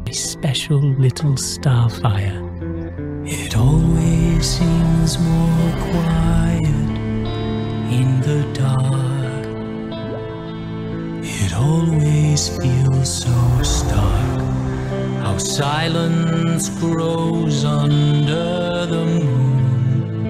my special little starfire. It always seems more quiet in the dark. It always feels so stark, how silence grows under the moon.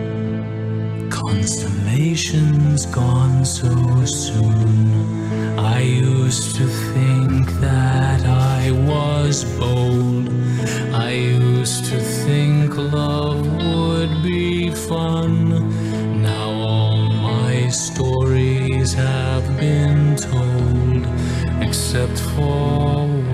Constellations gone so soon. I used to think that I was bold. I used to think love would be fun. Now all my stories have been told, except for